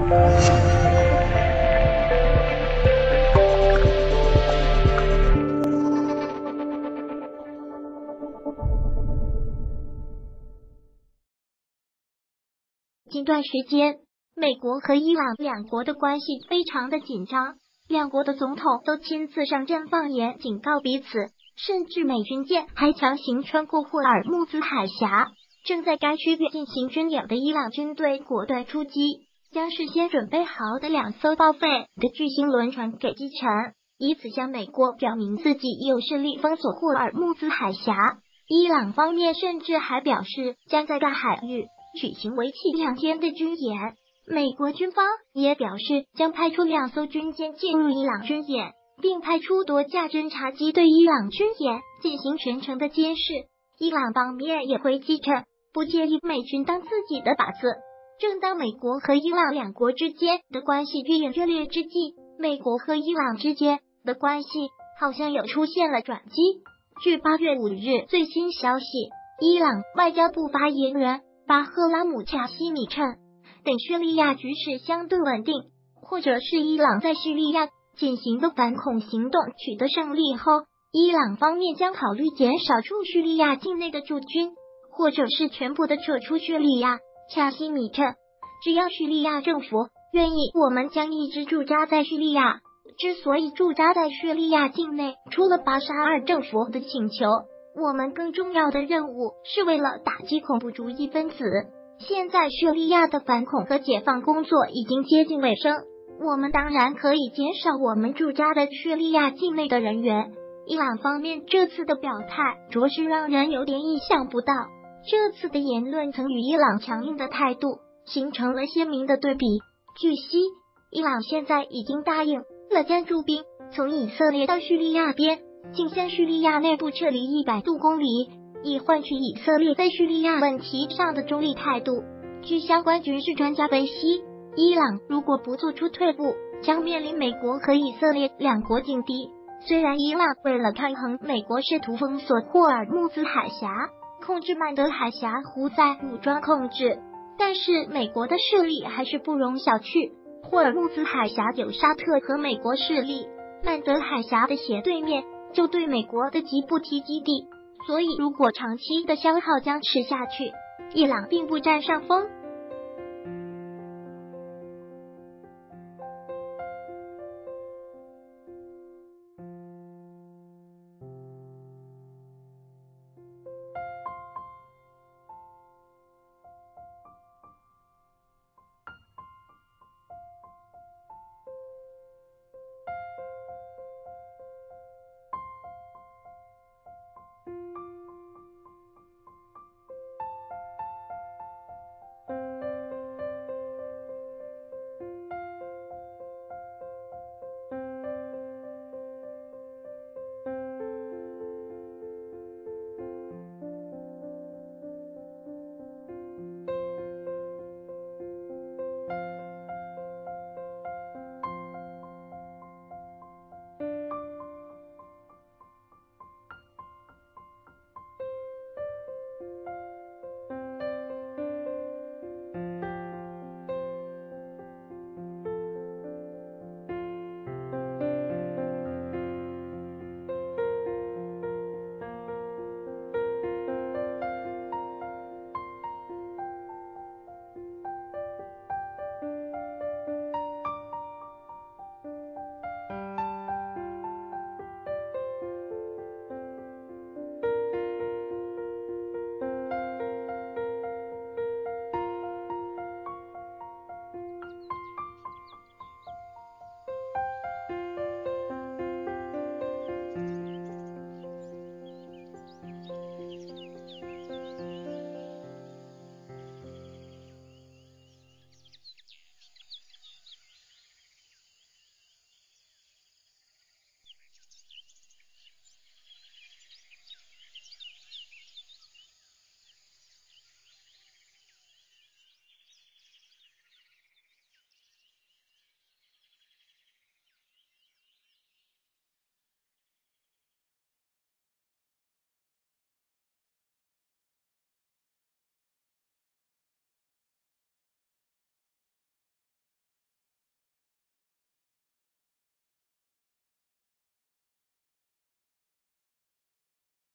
近段时间，美国和伊朗两国的关系非常的紧张，两国的总统都亲自上阵放言警告彼此，甚至美军舰还强行穿过霍尔木兹海峡。正在该区域进行军演的伊朗军队果断出击，将事先准备好的2艘报废的巨型轮船给击沉，以此向美国表明自己有势力封锁霍尔木兹海峡。伊朗方面甚至还表示将在该海域举行为期2天的军演，美国军方也表示将派出2艘军舰进入伊朗军演，并派出多架侦察机对伊朗军演进行全程的监视。伊朗方面也回击称不介意美军当自己的靶子。正当美国和伊朗两国之间的关系愈演愈烈之际，美国和伊朗之间的关系好像又出现了转机。据8月5日最新消息，伊朗外交部发言人巴赫拉姆恰西米称，等叙利亚局势相对稳定，或者是伊朗在叙利亚进行的反恐行动取得胜利后，伊朗方面将考虑减少驻叙利亚境内的驻军，或者是全部的撤出叙利亚。恰西米称，只要叙利亚政府愿意，我们将一直驻扎在叙利亚。之所以驻扎在叙利亚境内，除了巴沙尔政府的请求，我们更重要的任务是为了打击恐怖主义分子。现在叙利亚的反恐和解放工作已经接近尾声，我们当然可以减少我们驻扎的叙利亚境内的人员。伊朗方面这次的表态着实让人有点意想不到，这次的言论曾与伊朗强硬的态度形成了鲜明的对比。据悉，伊朗现在已经答应了将驻兵从以色列到叙利亚边境向叙利亚内部撤离100多公里，以换取以色列在叙利亚问题上的中立态度。据相关军事专家分析，伊朗如果不做出退步，将面临美国和以色列两国境地。虽然伊朗为了抗衡美国试图封锁霍尔木兹海峡，控制曼德海峡胡塞武装控制，但是美国的势力还是不容小觑。霍尔木兹海峡有沙特和美国势力，曼德海峡的斜对面就对美国的吉布提基地，所以如果长期的消耗僵持下去，伊朗并不占上风。